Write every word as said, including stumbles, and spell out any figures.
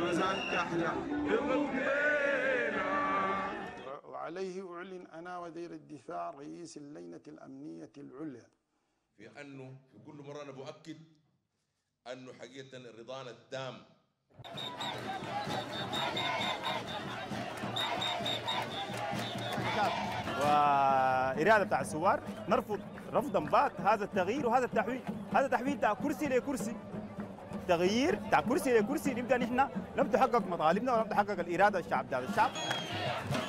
وعليه أعلن أنا وزير الدفاع رئيس اللجنة الأمنية العليا في أنه في كل مرة أنا بؤكد أنه حقيقة رضانا التام وإرادة بتاع الثوار نرفض رفضا بات هذا التغيير وهذا التحويل. هذا تحويل بتاع كرسي لكرسي، تغيير بتاع كرسي لكرسي. نبدا نحن لم تحقق مطالبنا ولم تحقق الاراده الشعب بتاع الشعب.